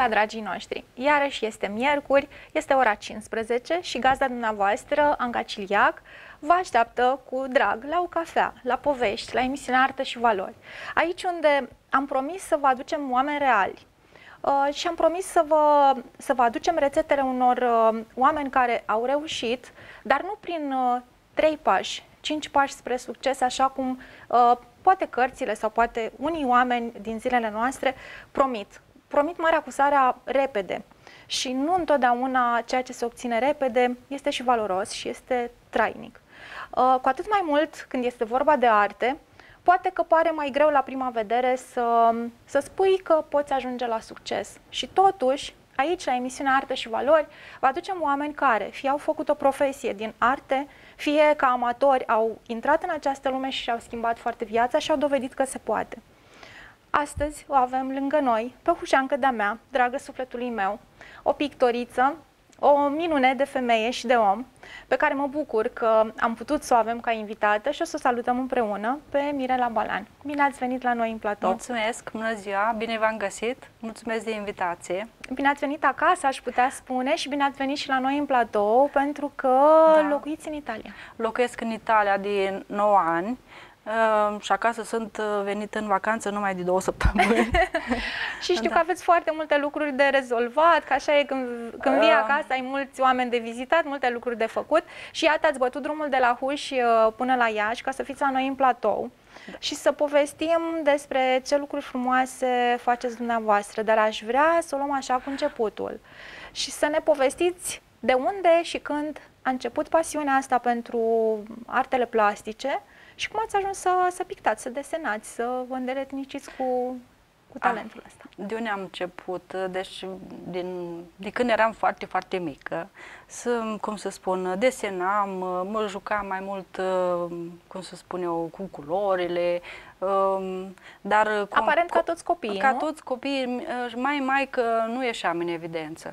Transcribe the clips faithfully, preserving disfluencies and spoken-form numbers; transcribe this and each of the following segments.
seara, dragii noștri! Iarăși este miercuri, este ora cincisprezece și gazda dumneavoastră, Anca Ciliac, vă așteaptă cu drag la o cafea, la povești, la emisiunea Artă și Valori. Aici unde am promis să vă aducem oameni reali uh, și am promis să vă, să vă aducem rețetele unor uh, oameni care au reușit, dar nu prin uh, trei pași, cinci pași spre succes, așa cum uh, poate cărțile sau poate unii oameni din zilele noastre promit. Promit marea cu sarea repede și nu întotdeauna ceea ce se obține repede este și valoros și este trainic. Uh, cu atât mai mult când este vorba de arte, poate că pare mai greu la prima vedere să, să spui că poți ajunge la succes. Și totuși, aici, la emisiunea Artă și Valori, vă aducem oameni care fie au făcut o profesie din arte, fie ca amatori au intrat în această lume și și-au schimbat foarte viața și au dovedit că se poate. Astăzi o avem lângă noi pe Hușancă de-a mea, dragă sufletului meu, o pictoriță, o minune de femeie și de om, pe care mă bucur că am putut să o avem ca invitată și o să o salutăm împreună pe Mirela Balan. Bine ați venit la noi în platou! Mulțumesc! Bună ziua! Bine v-am găsit! Mulțumesc de invitație! Bine ați venit acasă, aș putea spune, și bine ați venit și la noi în platou, pentru că da. locuiți în Italia. Locuiesc în Italia de nouă ani. Uh, și acasă sunt venit în vacanță numai de două săptămâni. Și știu da. că aveți foarte multe lucruri de rezolvat, că așa e când, când vii acasă, ai mulți oameni de vizitat, multe lucruri de făcut și iată ați bătut drumul de la Huș uh, până la Iași ca să fiți la noi în platou da. și să povestim despre ce lucruri frumoase faceți dumneavoastră, dar aș vrea să o luăm așa cu începutul și să ne povestiți de unde și când a început pasiunea asta pentru artele plastice și cum ați ajuns să, să pictați, să desenați, să vă îndeletniciți cu, cu talentul ăsta? De unde am început? Deci, din, de când eram foarte, foarte mică, să, cum să spun, desenam, mă jucam mai mult, cum să spun eu, cu culorile, dar... Aparent ca toți copiii, Ca nu? toți copiii, mai, mai că nu ieșeam în evidență.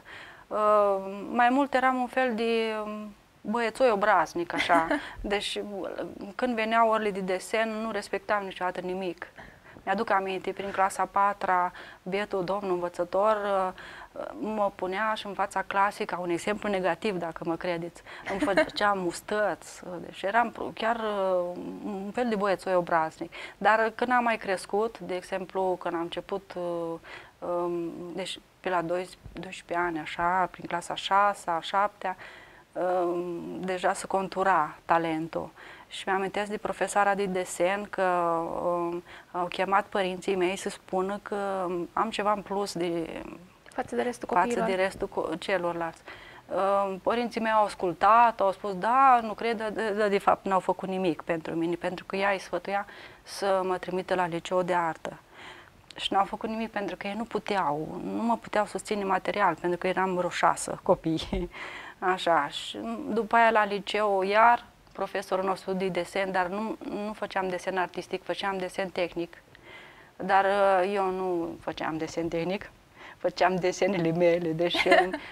Mai mult eram un fel de... băiețoi obraznic, așa. Deci, când veneau orele de desen, nu respectam niciodată nimic. Mi-aduc aminte, prin clasa a patra, bietul domn învățător mă punea și în fața clasei ca un exemplu negativ, dacă mă credeți. Îmi făcea mustăți, deci eram chiar un fel de băiețoi obraznic. Dar când am mai crescut, de exemplu, când am început, deci pe la doisprezece ani, așa, prin clasa a șasea, a șaptea, deja se contura talentul. Și mi-amintesc de profesoara de desen că uh, au chemat părinții mei să spună că am ceva în plus de față de restul față copiilor. de restul celorlalți. Uh, părinții mei au ascultat, au spus da, nu cred, de, de fapt n-au făcut nimic pentru mine, pentru că ea îi sfătuia să mă trimită la liceu de artă. Și n-au făcut nimic pentru că ei nu puteau, nu mă puteau susține material, pentru că eram roșasă, copiii. Așa, și după aia la liceu, iar profesorul nostru de desen, dar nu, nu făceam desen artistic, făceam desen tehnic. Dar eu nu făceam desen tehnic, făceam desenele mele, deci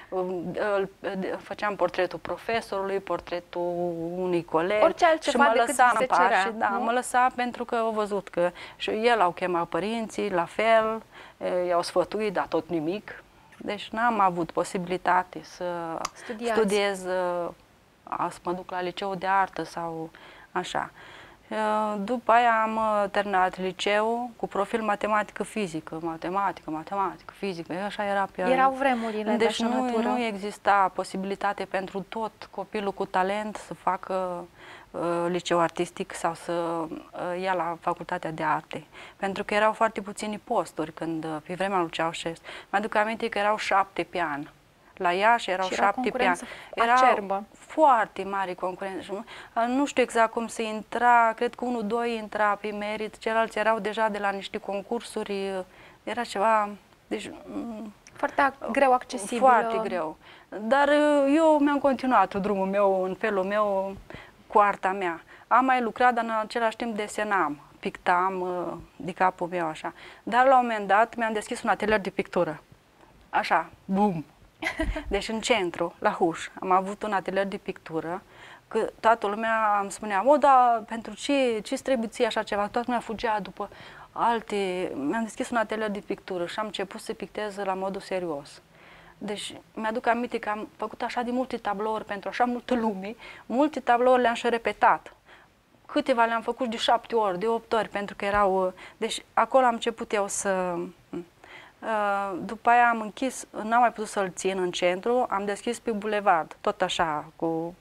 făceam portretul profesorului, portretul unui coleg. Orice altceva și mă decât lăsa se în pace, cerea, da, nu? mă lăsa pentru că au văzut că și el au chemat părinții, la fel, i-au sfătuit, dar tot nimic. Deci n-am avut posibilitate să Studiați. studiez, să mă duc la liceu de artă sau așa. După aia am terminat liceu cu profil matematică-fizică, matematică, matematică, fizică, așa era pe Erau vremurile deci de așa nu, natură. nu exista posibilitate pentru tot copilul cu talent să facă uh, liceu artistic sau să uh, ia la facultatea de arte. Pentru că erau foarte puțini posturi când, pe vremea lui Ceaușescu. Mi-aduc aminte că erau șapte pe an. La Iași erau și era șapte pe an. Era acerbă. Foarte mare concurență. Nu știu exact cum se intra, cred că unul, doi intra pe merit, ceilalți erau deja de la niște concursuri, era ceva, deci... Foarte greu accesibil. Foarte greu. Dar eu mi-am continuat drumul meu, în felul meu, cu arta mea. Am mai lucrat, dar în același timp desenam, pictam de capul meu, așa. Dar la un moment dat mi-am deschis un atelier de pictură. Așa, bum! Deci în centru, la Huș, am avut un atelier de pictură, că toată lumea îmi spunea, o, dar pentru ce, ce trebuie ție așa ceva? Toată lumea fugea după, alte... Mi-am deschis un atelier de pictură și am început să pictez la modul serios. Deci mi-aduc aminte că am făcut așa de multe tablouri pentru așa multă lume, multe tablouri le-am și repetat. Câteva le-am făcut de șapte ori, de opt ori, pentru că erau... Deci acolo am început eu să... După aia am închis, n-am mai putut să-l țin în centru, am deschis pe bulevard, tot așa, cu...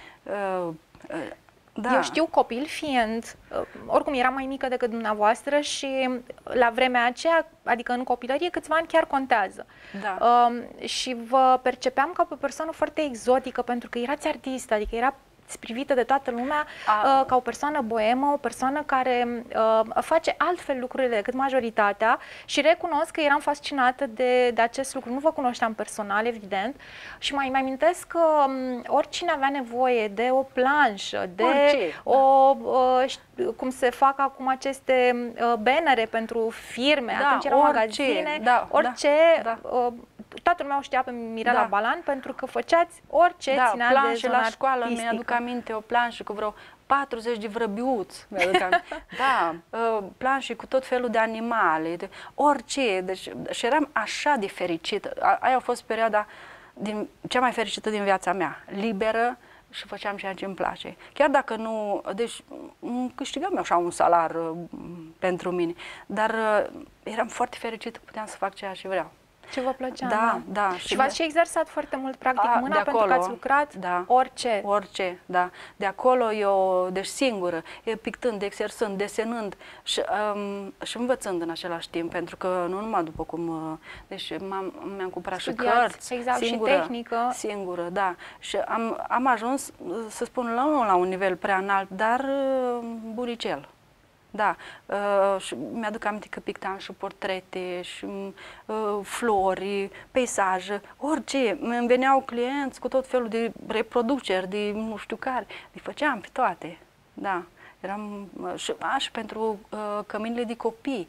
Da. Eu știu, copil fiind, oricum eram mai mică decât dumneavoastră și la vremea aceea, adică în copilărie, câțiva ani chiar contează. Da. Uh, și vă percepeam ca pe o persoană foarte exotică, pentru că erați artistă, adică era privită de toată lumea uh, ca o persoană boemă, o persoană care uh, face altfel lucrurile decât majoritatea și recunosc că eram fascinată de, de acest lucru. Nu vă cunoșteam personal, evident, și mai mai amintesc că um, oricine avea nevoie de o planșă, de Orice. o, uh, cum se fac acum aceste uh, bannere pentru firme, da, atunci erau orice, magazine, da, orice... Da, da. Uh, toată lumea o știa pe Mirela da. Balan pentru că făceați orice da, ținea de zona la școală, artistică. mi-aduc aminte o planșă cu vreo patruzeci de vrăbiuți, mi-aduc aminte. Da, uh, planșe cu tot felul de animale, de orice, deci și eram așa de fericită. A, aia a fost perioada din, cea mai fericită din viața mea, liberă și făceam ceea ce îmi place. Chiar dacă nu, deci câștigam eu așa un salar uh, pentru mine, dar uh, eram foarte fericită că puteam să fac ceea ce vreau. Ce vă plăcea, da, da. Și v-ați și exersat foarte mult, practic, a, mâna acolo, pentru că ați lucrat da, orice. Orice, da. De acolo eu, deci singură, pictând, exersând, desenând și, um, și învățând în același timp, pentru că nu numai după cum, deci mi-am cumpărat și cărți, exact, singură, și tehnică. Singură, da. Și am, am ajuns, să spun, la, la un nivel prea înalt, dar buricel. Da, uh, și mi-aduc aminte că pictam și portrete, și uh, flori, peisaje, orice. Îmi veneau clienți cu tot felul de reproduceri, de nu știu care, le făceam pe toate. Da, eram uh, și, a, și pentru uh, căminile de copii,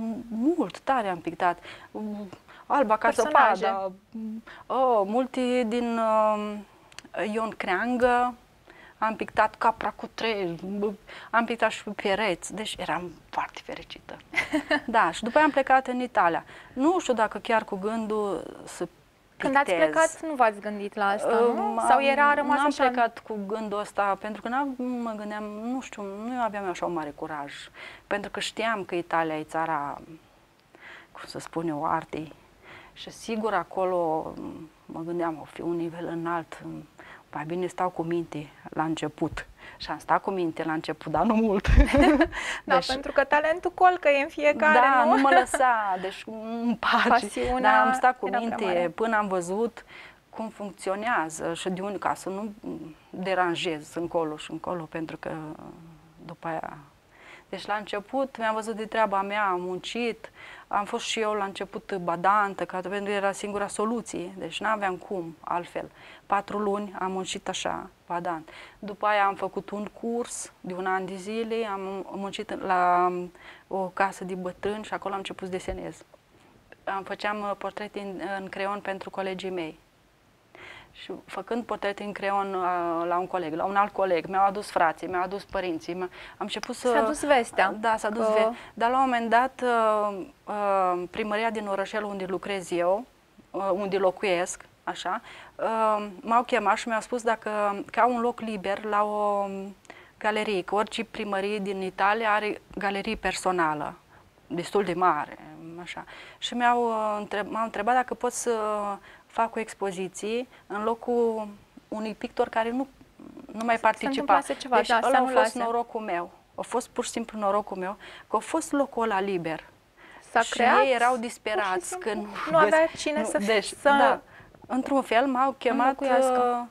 mult, tare am pictat. Uh, Alba ca Zăpada, uh, multe din uh, Ion Creangă. Am pictat capra cu trei, am pictat și pe pereți, deci eram foarte fericită. Da, și după aia am plecat în Italia. Nu știu dacă chiar cu gândul să pictez. Când ați plecat, nu v-ați gândit la asta, nu? Sau era rămas așa? Nu am plecat cu gândul ăsta, pentru că nu mă gândeam, nu știu, nu aveam așa un mare curaj. Pentru că știam că Italia e țara, cum să spun eu, artei. Și sigur acolo mă gândeam, o fi un nivel înalt. Mai bine stau cu minte la început. Și am stat cu minte la început, dar nu mult. Da, deci, pentru că talentul colcă în fiecare, da, nu? nu mă lăsa, deci îmi place. Pasiunea Dar am stat cu minte până am văzut cum funcționează și de unde, ca să nu deranjez încolo și încolo, pentru că după aia... Deci la început mi-am văzut de treaba mea, am muncit, am fost și eu la început badantă, că pentru că era singura soluție, deci n-aveam cum altfel. Patru luni am muncit așa, badant. După aia am făcut un curs de un an de zile, am muncit la o casă de bătrâni și acolo am început să desenez. Am făceam portrete în, în creion pentru colegii mei. Și făcând portrete în creion uh, la un coleg, la un alt coleg, mi-au adus frații, mi-au adus părinții, am început să... S-a dus vestea. Da, s-a dus că... vestea. Dar la un moment dat, uh, uh, primăria din orășel unde lucrez eu, uh, unde locuiesc, așa, uh, m-au chemat și mi-au spus dacă că au un loc liber la o galerie, că orice primărie din Italia are galerie personală, destul de mare, așa. Și mi-au uh, întreb, m-au întrebat dacă pot să fac o expoziție în locul unui pictor care nu, nu mai participa. Ceva, deci da, ăla a fost lase. norocul meu. A fost pur și simplu norocul meu, că a fost locul ăla liber. S-a și creat, ei erau disperați că nu, nu avea cine nu, să... Deci, să da, într-un fel m-au chemat uh,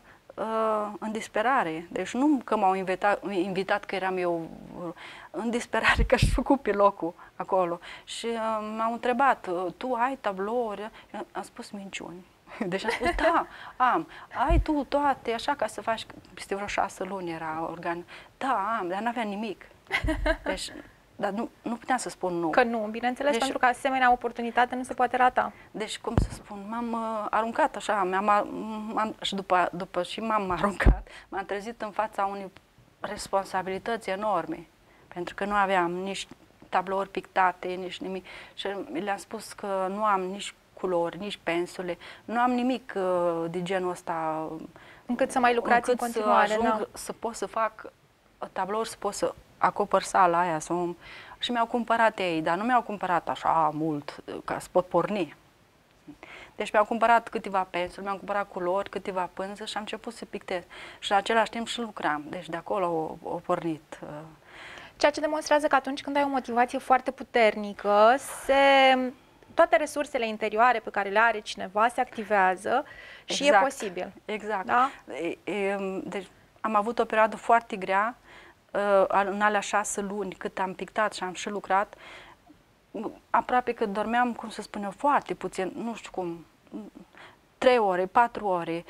uh, în disperare. Deci nu că m-au invitat, invitat că eram eu uh, în disperare, că aș făcut pe locul acolo. Și uh, m-au întrebat, tu ai tablouri? Am spus minciuni. Deci am spus, da, am. Ai tu toate, așa, ca să faci, peste vreo șase luni era organ. Da, am, dar n-aveam nimic. Deci, dar nu, nu puteam să spun nu. Că nu, bineînțeles, deci, pentru că asemenea oportunitate nu se poate rata. Deci, cum să spun, m-am uh, aruncat așa, m-am, și după, după și m-am aruncat, m-am trezit în fața unei responsabilități enorme. Pentru că nu aveam nici tablouri pictate, nici nimic. Și le-am spus că nu am nici culori, nici pensule, nu am nimic uh, de genul ăsta. Încât să mai lucrați în continuare, să ajung da. să pot să fac tablouri, să pot să acopăr sala aia. Să um... Și mi-au cumpărat ei, dar nu mi-au cumpărat așa mult ca să pot porni. Deci mi-au cumpărat câteva pensule, mi-au cumpărat culori, câteva pânză și am început să pictez. Și în același timp și lucram. Deci de acolo o, o pornit. Ceea ce demonstrează că atunci când ai o motivație foarte puternică, se, toate resursele interioare pe care le are cineva se activează și exact, e posibil. Exact. Da? Deci am avut o perioadă foarte grea, în alea șase luni cât am pictat și am și lucrat, aproape că dormeam, cum să spun eu, foarte puțin, nu știu cum, trei ore, patru ore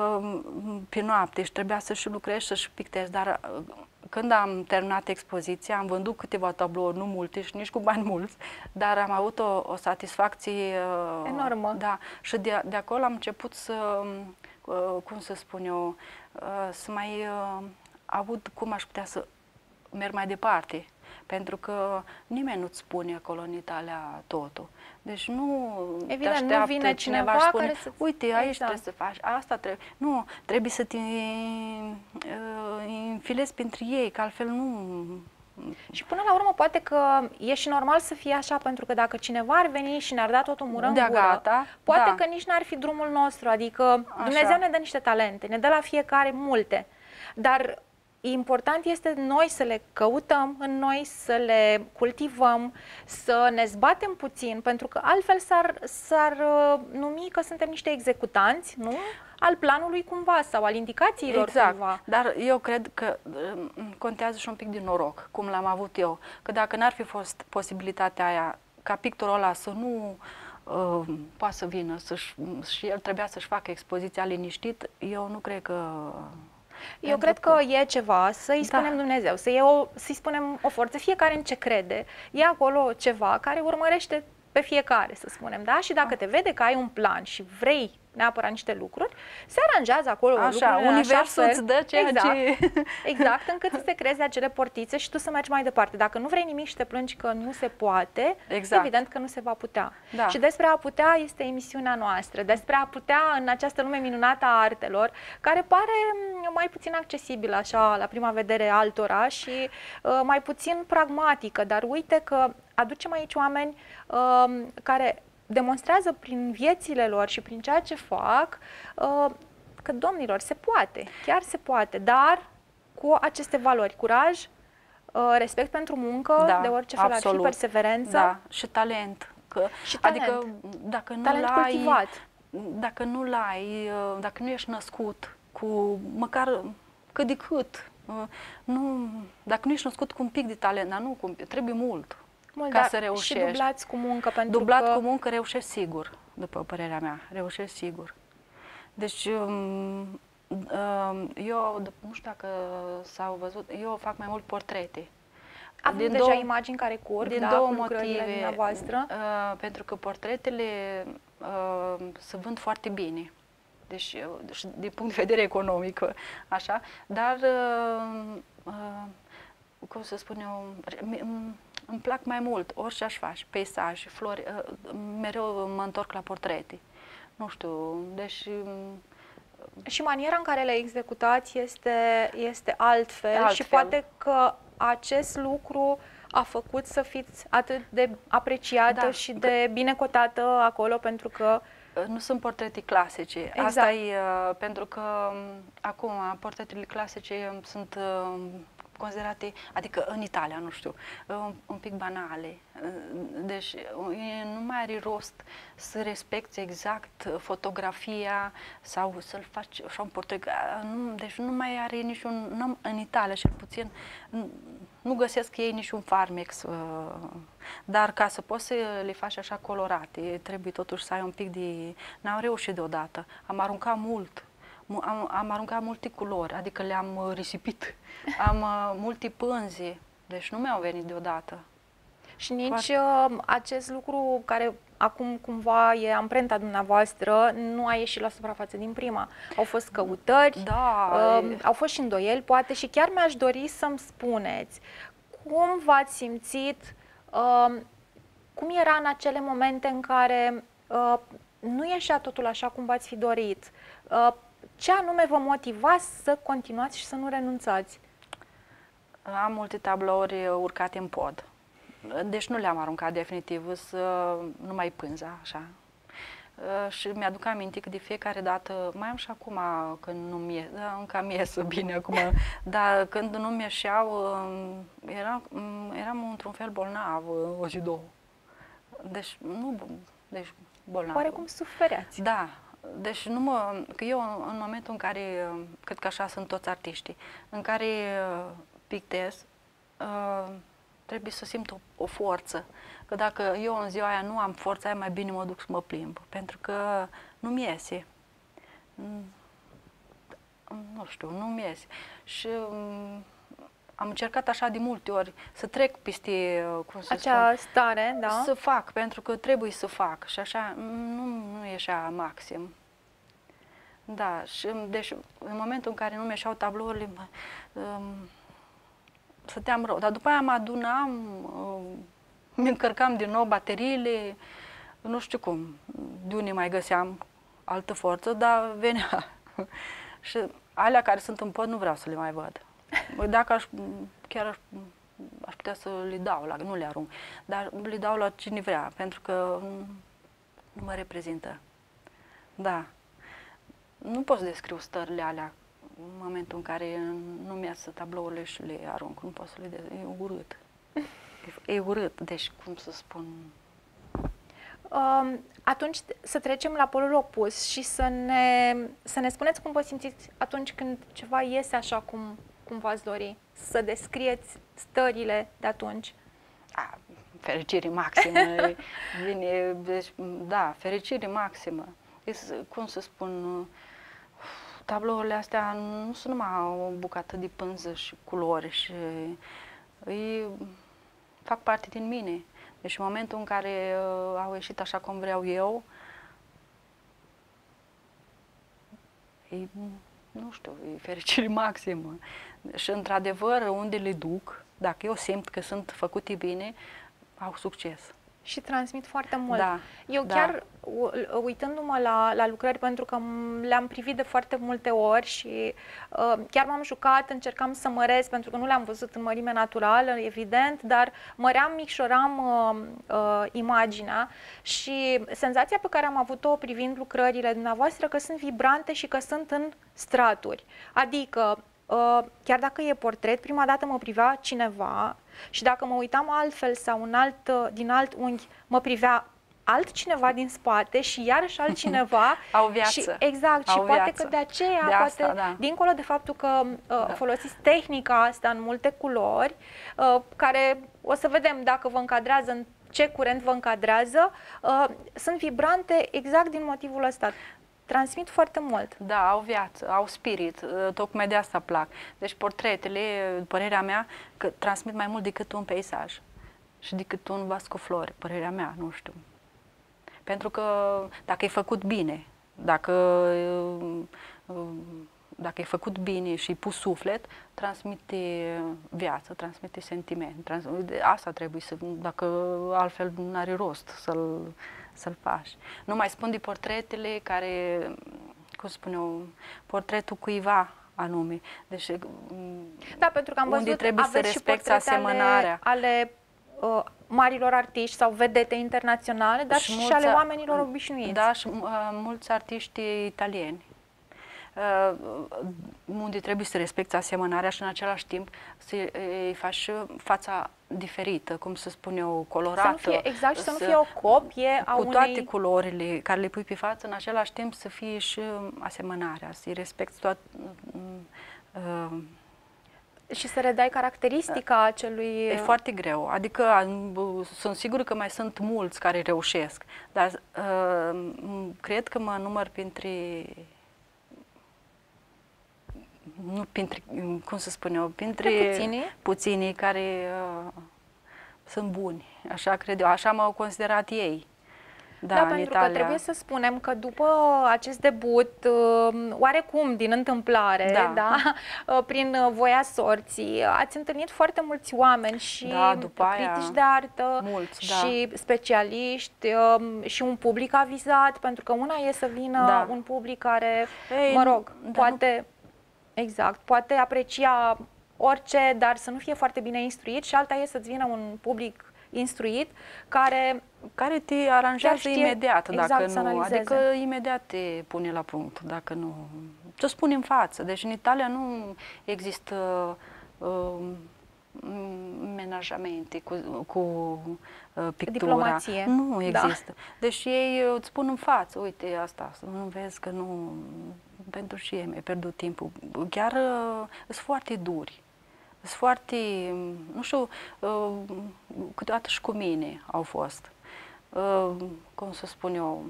pe noapte și trebuia să și lucrez și să pictez, dar când am terminat expoziția, am vândut câteva tablouri, nu multe și nici cu bani mulți, dar am avut o, o satisfacție enormă. Da, și de, de acolo am început să, cum să spun eu, să mai aud cum aș putea să merg mai departe. Pentru că nimeni nu-ți spune acolo în Italia totul. Deci nu Evident, te nu vine cineva cineva și spune, care să... uite, aici exact. trebuie să faci, asta trebuie. Nu, trebuie să te uh, infilezi printre ei, că altfel nu... Și până la urmă poate că e și normal să fie așa, pentru că dacă cineva ar veni și ne-ar da tot o mură în gură, gata, poate da. că nici n-ar fi drumul nostru. Adică așa. Dumnezeu ne dă niște talente, ne dă la fiecare multe, dar important este noi să le căutăm în noi, să le cultivăm, să ne zbatem puțin, pentru că altfel s-ar numi că suntem niște executanți, nu? Al planului cumva sau al indicațiilor exact. cumva. Dar eu cred că contează și un pic din noroc, cum l-am avut eu. Că dacă n-ar fi fost posibilitatea aia ca pictorul ăla să nu uh, poată să vină să și el trebuia să-și facă expoziția liniștit, eu nu cred că... Eu cred că, că e ceva, să-i spunem da. Dumnezeu, să-i să spunem o forță, fiecare în ce crede, e acolo ceva care urmărește pe fiecare, să spunem, da? Și dacă te vede că ai un plan și vrei neapărat niște lucruri, se aranjează acolo așa, lucrurile universul așa îți dă ceea exact, ce... exact, încât să se creeze acele portițe și tu să mergi mai departe. Dacă nu vrei nimic și te plângi că nu se poate, exact. evident că nu se va putea. Da. Și despre a putea este emisiunea noastră, despre a putea în această lume minunată a artelor, care pare mai puțin accesibilă așa la prima vedere altora și uh, mai puțin pragmatică, dar uite că aducem aici oameni uh, care demonstrează prin viețile lor și prin ceea ce fac uh, că, domnilor, se poate, chiar se poate, dar cu aceste valori, curaj, uh, respect pentru muncă, da, de orice fel absolut. ar fi, perseverență. Da, și talent. Că, și talent. Adică dacă nu talent l-ai, cultivat. Dacă nu l-ai, dacă nu ești născut cu măcar cât de cât, nu, dacă nu ești născut cu un pic de talent, dar nu cu un pic, trebuie mult. Mult, ca da, să reușești. Și dublați cu muncă, pentru Dublat că... cu muncă reușești sigur, după părerea mea, reușești sigur. Deci, eu, nu știu dacă s-au văzut, eu fac mai mult portrete. Avem din deja două, imagini care curg, din da, două cu motive, dumneavoastră. Uh, pentru că portretele uh, se vând foarte bine. Deci, uh, din punct de vedere economic, așa, dar, uh, uh, cum să spun eu, îmi plac mai mult, orice aș face, peisaj, flori, uh, mereu mă întorc la portrete. Nu știu, deci... Și maniera în care le executați este, este altfel, altfel și poate că acest lucru a făcut să fiți atât de apreciată da, și de bine cotată acolo, pentru că... Nu sunt portrete clasice. Exact. Asta e uh, pentru că acum portretele clasice sunt uh, considerate, adică în Italia, nu știu, un, un pic banale. Deci nu mai are rost să respecti exact fotografia sau să-l faci așa un portret. Nu, deci nu mai are niciun, nu, în Italia cel puțin, nu, nu găsesc ei niciun farmex. Dar ca să poți să le faci așa colorate, trebuie totuși să ai un pic de... N-am reușit deodată. Am aruncat mult. Am, am aruncat multe culori, adică le-am risipit. Am uh, multe pânze, deci nu mi-au venit deodată. Și nici Foarte... uh, acest lucru care acum cumva e amprenta dumneavoastră nu a ieșit la suprafață din prima. Au fost căutări, da, uh, au fost și îndoieli, poate, și chiar mi-aș dori să-mi spuneți cum v-ați simțit Uh, cum era în acele momente în care uh, nu ieșea totul așa cum v-ați fi dorit? Uh, ce anume vă motiva să continuați și să nu renunțați? Am multe tablouri urcate în pod. Deci nu le-am aruncat definitiv, să nu mai pânza, așa. Și mi-aduc aminte că de fiecare dată, mai am și acum când nu-mi ies, da, încă mi ies bine acum, dar când nu-mi ieșeau, era, eram într-un fel bolnav, o zi, două. Deci, nu, deci bolnav. Oarecum sufereați. Da. Deci nu mă, că eu în momentul în care, cred că așa sunt toți artiștii, în care pictez, trebuie să simt o, o forță. Că dacă eu în ziua aia nu am forța aia, mai bine mă duc să mă plimb. Pentru că nu-mi iese. Nu știu, nu-mi iese. Și um, am încercat așa de multe ori să trec peste, cum să acea spun, stare, da? să fac, pentru că trebuie să fac. Și așa nu, nu ieșea maxim. Da, și deci în momentul în care nu mi-ieșeau tablourile, um, stăteam rău. Dar după aia mă adunam, um, mi încărcam din nou bateriile, nu știu cum, de unde mai găseam altă forță, dar venea. Și alea care sunt în pod nu vreau să le mai văd. Dacă aș, chiar aș, aș putea să le dau, la, nu le arunc, dar le dau la cine vrea, pentru că nu mă reprezintă. Da. Nu pot să descriu stările alea în momentul în care nu-mi iasă tablourile și le arunc. Nu pot să le de... E urât. E, e urât, deci cum să spun... Um, atunci să trecem la polul opus și să ne, să ne spuneți cum vă simțiți atunci când ceva iese așa cum, cum v-ați dori. Să descrieți stările de atunci. A, fericire maximă. Vine, deci, da, fericire maximă. E, cum să spun... Tablourile astea nu sunt numai o bucată de pânză și culori și îi fac parte din mine. Deci în momentul în care uh, au ieșit așa cum vreau eu, e, nu știu, e fericire maximă. Și într-adevăr, unde le duc, dacă eu simt că sunt făcute bine, au succes. Și transmit foarte mult. Da, Eu da. chiar, uitându-mă la, la lucrări, pentru că le-am privit de foarte multe ori și uh, chiar m-am jucat, încercam să măresc, pentru că nu le-am văzut în mărime naturală, evident, dar măream, micșoram uh, uh, imaginea și senzația pe care am avut-o privind lucrările dumneavoastră, că sunt vibrante și că sunt în straturi. Adică, uh, chiar dacă e portret, prima dată mă privea cineva, și dacă mă uitam altfel sau în alt, din alt unghi, mă privea altcineva din spate și iarăși altcineva. Au viață. Și, exact. Au și poate viață. că de aceea, de asta, poate, da. dincolo de faptul că uh, Da. folosiți tehnica asta în multe culori, uh, care o să vedem dacă vă încadrează, în ce curent vă încadrează, uh, sunt vibrante exact din motivul ăsta. Transmit foarte mult. Da, au viață, au spirit, tocmai de asta plac. Deci portretele, părerea mea, că transmit mai mult decât un peisaj și decât un vas cu flori, părerea mea, nu știu. Pentru că dacă e făcut bine, dacă, dacă e făcut bine și pus suflet, transmite viață, transmite sentiment. Transmite, asta trebuie să, dacă altfel nu are rost să-l să-l faci. Nu mai spun de portretele care, cum spun eu, portretul cuiva anume. Deci, da, pentru că am văzut, unde trebuie să respecti asemănarea. Ale, ale uh, marilor artiști sau vedete internaționale, dar și, și ale oamenilor obișnuiți. Da, și uh, mulți artiști italieni. Uh, unde trebuie să respecti asemănarea și în același timp să îi faci fața diferită, cum să spun eu, colorată. Să nu fie, exact, să, să nu fie o copie a cu unei... toate culorile care le pui pe față, în același timp să fie și asemănarea, să-i respecti toată... Uh, și să redai caracteristica acelui... E foarte greu, adică sunt sigură că mai sunt mulți care reușesc, dar uh, cred că mă număr printre... nu printre, cum să spun eu, printre puținii, puținii care uh, sunt buni, așa cred eu, așa m-au considerat ei. Da, Da, în pentru Italia. că trebuie să spunem că după acest debut, oarecum din întâmplare, Da. da, prin voia sorții, ați întâlnit foarte mulți oameni și Da, după aia, critici de artă mulți, și da. specialiști și un public avizat, pentru că una e să vină Da. un public care, Ei, mă rog, dar poate, nu... exact, poate aprecia orice, dar să nu fie foarte bine instruit, și alta e să-ți vină un public instruit care care te aranjează știe imediat, exact dacă să nu, analizeze. adică imediat te pune la punct, dacă nu, te spune în față. Deci în Italia nu există uh, menajamente cu, cu uh, pictura. Diplomație. Nu există. Da. Deci ei îți spun în față, uite asta, nu vezi că nu, pentru ce mi-ai pierdut timpul. Chiar uh, sunt foarte duri. Sunt foarte, nu știu, uh, câteodată și cu mine au fost. Uh, cum să spun eu,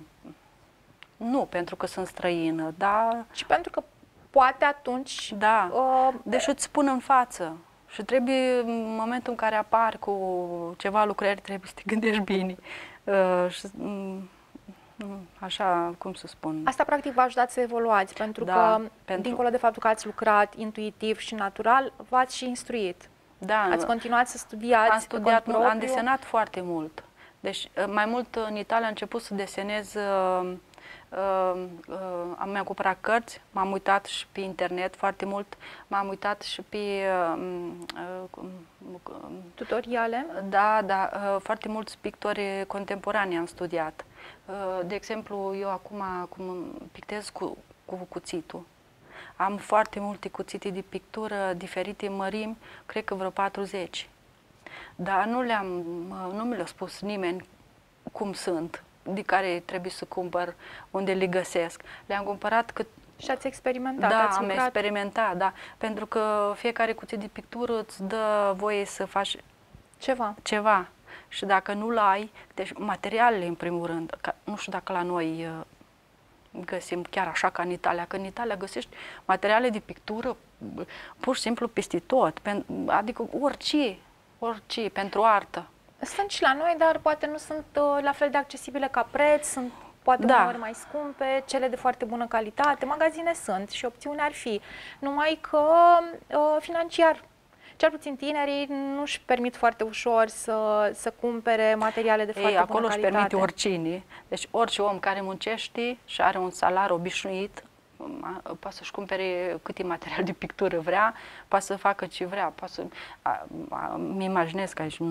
nu pentru că sunt străină, dar... Și pentru că poate atunci... Da, uh, deci îți spun în față și trebuie, în momentul în care apari cu ceva lucrări, trebuie să te gândești bine. Uh, și, um, așa, cum să spun... Asta practic v-a ajutat să evoluați, pentru da, că, pentru... dincolo de faptul că ați lucrat intuitiv și natural, v-ați și instruit. Da, ați continuat să studiați. Am studiat, pe cont am desenat foarte mult. Deci, mai mult în Italia am început să desenez, uh, uh, uh, am mi-am cumpărat cărți, m-am uitat și pe internet foarte mult, m-am uitat și pe... Uh, uh, uh, tutoriale? Da, da, uh, foarte mulți pictori contemporani am studiat. Uh, de exemplu, eu acum, acum pictez cu, cu cuțitul. Am foarte multe cuțite de pictură diferite mărimi, cred că vreo patruzeci. Dar nu le-am, nu mi le-a spus nimeni cum sunt, de care trebuie să cumpăr, unde le găsesc. Le-am cumpărat cât... Și ați experimentat? Da, ați am lucrat... experimentat, da. Pentru că fiecare cuțit de pictură îți dă voie să faci ceva. ceva. Și dacă nu-l ai, deci materialele în primul rând, că, nu știu dacă la noi găsim chiar așa ca în Italia, că în Italia găsești materiale de pictură pur și simplu peste tot, adică orice, orice, pentru artă. Sunt și la noi, dar poate nu sunt uh, la fel de accesibile ca preț, sunt poate da. uneori mai scumpe, cele de foarte bună calitate, magazine sunt și opțiuni ar fi, numai că uh, financiar, cel puțin tinerii nu-și permit foarte ușor să, să cumpere materiale de foarte Ei, bună acolo calitate. Acolo își permite oricine, deci orice om care muncește și are un salariu obișnuit, poate să-și cumpere câte material de pictură vrea, poate să facă ce vrea, poate să... Mi imaginez că aici...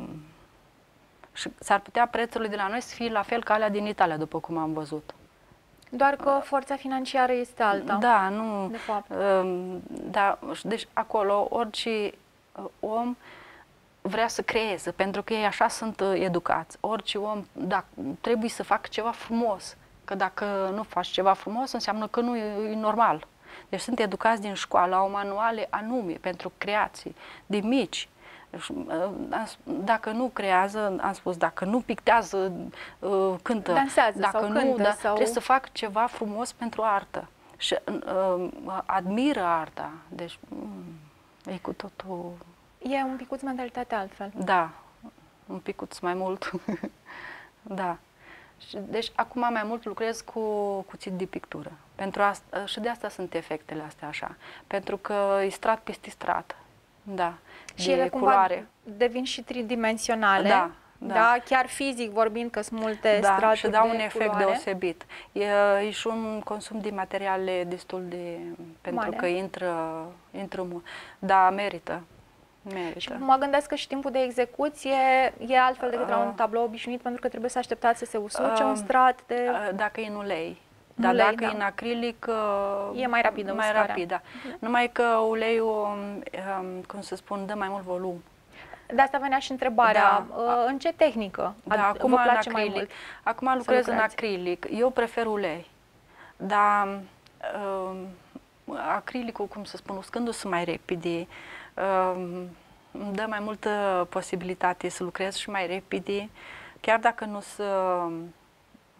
Și s-ar putea prețurile de la noi să fie la fel ca alea din Italia, după cum am văzut. Doar că forța financiară este alta. Da, nu... De fapt. Da, deci acolo orice om vrea să creeze, pentru că ei așa sunt educați. Orice om, dacă trebuie să facă ceva frumos, că dacă nu faci ceva frumos, înseamnă că nu e, e normal. Deci sunt educați din școală, au manuale anume pentru creații, de mici. Dacă nu creează, am spus, dacă nu pictează, cântă, dansează dacă sau nu, cântă, da, sau... trebuie să facă ceva frumos pentru artă. Și uh, admiră arta. Deci e cu totul... E un picuț mentalitatea altfel. Da, un picuț mai mult. Da. Și, deci acum mai mult lucrez cu cuțit de pictură. Pentru asta, și de asta sunt efectele astea așa. Pentru că e strat peste strat. Da. Și de ele culoare. Cumva devin și tridimensionale. Da. Da. Da, chiar fizic vorbind, că sunt multe da, straturi și dau de un efect culoare. deosebit. E, e și un consum de materiale destul de... pentru Mare. că intră, intră... Da, merită. Merită. Și mă gândesc că și timpul de execuție e altfel decât la un tablou obișnuit, pentru că trebuie să așteptați să se usuce uh, un strat de... Uh, dacă e în ulei. Dar ulei, dacă da. e în acrilic, uh, e mai rapidă mai uscarea. rapid, da. Uh-huh. Numai că uleiul, um, cum să spun, dă mai mult volum. De asta venea și întrebarea, Da. uh, în ce tehnică Da, acum vă place în mai acrilic. mult? Acum lucrez în acrilic. Eu prefer ulei. Dar uh, acrilicul, cum să spun, uscându-se mai repede, uh, îmi dă mai multă posibilitate să lucrez și mai repede, chiar dacă nu să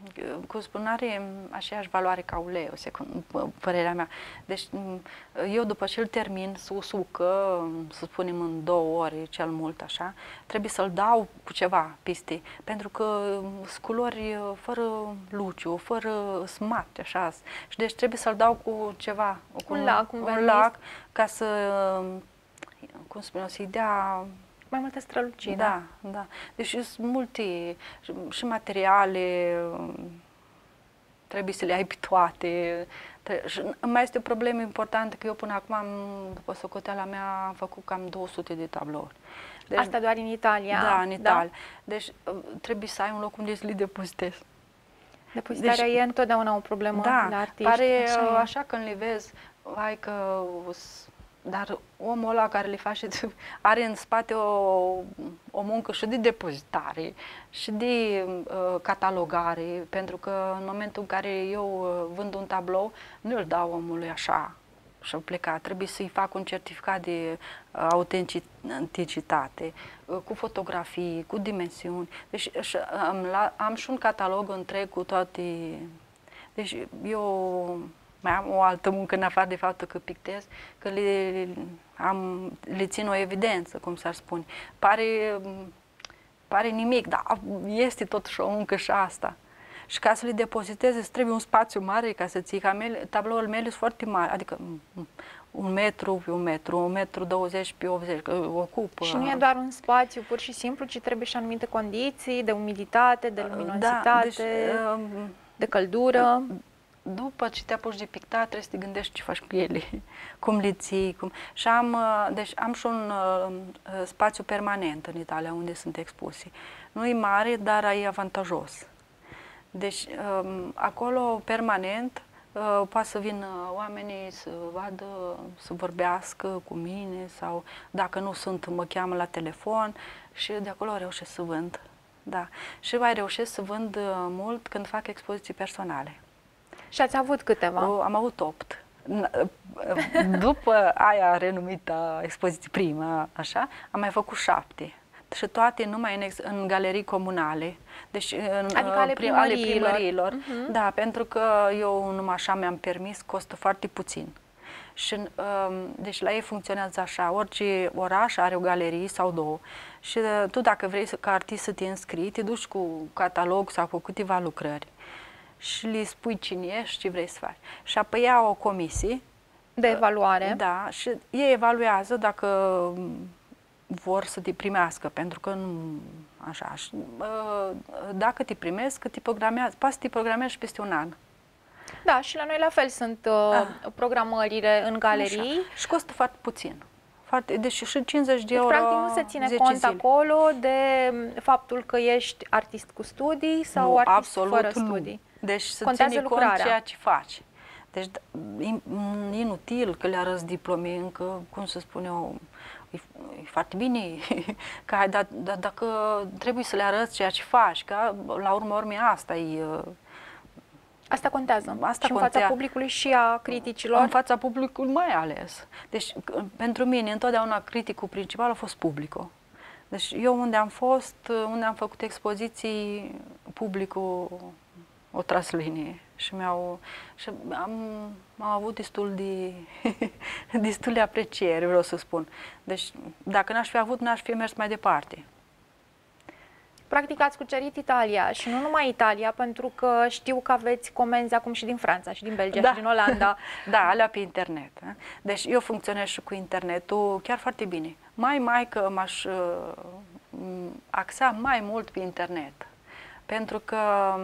cum spun, are aceeași valoare ca uleiul, părerea mea. Deci eu după ce îl termin să usucă, să spunem în două ore, cel mult așa, trebuie să-l dau cu ceva peste, pentru că sunt culori fără luciu, fără smart, așa, și deci trebuie să-l dau cu ceva, cu un lac, un, un lac, ca să, cum spun, să-i dea mai multă strălucire. Da, da. Deci sunt multe și materiale, trebuie să le ai pe toate. Și mai este o problemă importantă, că eu până acum, am, după socoteala mea, am făcut cam două sute de tablouri. Deci, asta doar în Italia? Da, în Italia. Da? Deci trebuie să ai un loc unde să le depozitezi. Depozitarea deci, e întotdeauna o problemă da, la artiști. Pare așa, așa când le vezi, hai că... Dar omul ăla care le face are în spate o, o muncă și de depozitare și de uh, catalogare, pentru că în momentul în care eu vând un tablou, nu îl dau omului așa și-o pleca. Trebuie să-i fac un certificat de uh, autenticitate, uh, cu fotografii, cu dimensiuni. Deci am, la, am și un catalog întreg cu toate... Deci eu... mai am o altă muncă în afară de faptul că pictez, că le, am, le țin o evidență, cum s-ar spune. Pare, pare nimic, dar este totuși o muncă și asta. Și ca să le depoziteze, îți trebuie un spațiu mare ca să ții, ca mele, tabloul meu sunt foarte mari, adică un metru pe un metru, un metru douăzeci pe optzeci, că ocupă. Și nu e doar un spațiu pur și simplu, ci trebuie și anumite condiții de umiditate, de luminositate, da, deci, de căldură. După ce te apuci de pictat, trebuie să te gândești ce faci cu ele, cum le ții. Cum... Și am, deci am și un uh, spațiu permanent în Italia unde sunt expuse. Nu e mare, dar e avantajos. Deci um, acolo permanent uh, poate să vină oamenii să vadă, să vorbească cu mine sau dacă nu sunt, mă cheamă la telefon și de acolo reușesc să vând. Da. Și mai reușesc să vând uh, mult când fac expoziții personale. Și ați avut câteva? O, am avut opt. După aia renumită expoziție prima, așa, am mai făcut șapte. Și toate numai în, în galerii comunale. Deci în, adică ale prim, primăriilor. Ale primăriilor. Uh-huh. Da, pentru că eu numai așa mi-am permis, costă foarte puțin. Și, deci la ei funcționează așa, orice oraș are o galerie sau două. Și tu dacă vrei să, ca artist să te înscrii, te duci cu catalog sau cu câteva lucrări și le spui cine ești, ce vrei să faci. Și apoi ia o comisie de evaluare. Da, și ei evaluează dacă vor să te primească, pentru că nu așa. Dacă te primesc, te programează, poate să te programezi peste un an. Da, și la noi la fel sunt uh, ah. programările în galerii. Așa. Și costă foarte puțin. Foarte, deci și cincizeci de deci, euro. practic nu se ține cont zile. Acolo de faptul că ești artist cu studii sau nu, artist absolut fără nu. studii. Deci să contează ține lucrarea. Cont ceea ce faci. Deci inutil că le arăți diplome, încă, cum să spun eu, e, e foarte bine, că, dar, dar dacă trebuie să le arăți ceea ce faci, că la urmă urmei asta e... Asta contează. Asta și în fața publicului și a criticilor? În fața publicului mai ales. Deci, pentru mine, întotdeauna criticul principal a fost publicul. Deci, eu unde am fost, unde am făcut expoziții, publicul o tras linie și mi-au și am, am avut destul de destul de apreciere, vreau să spun. Deci, dacă n-aș fi avut, n-aș fi mers mai departe. Practic ați cucerit Italia și nu numai Italia, pentru că știu că aveți comenzi acum și din Franța, și din Belgia, da. și din Olanda. Da, alea pe internet. Deci eu funcționez și cu internetul chiar foarte bine. Mai, mai că m-aș uh, axa mai mult pe internet, pentru că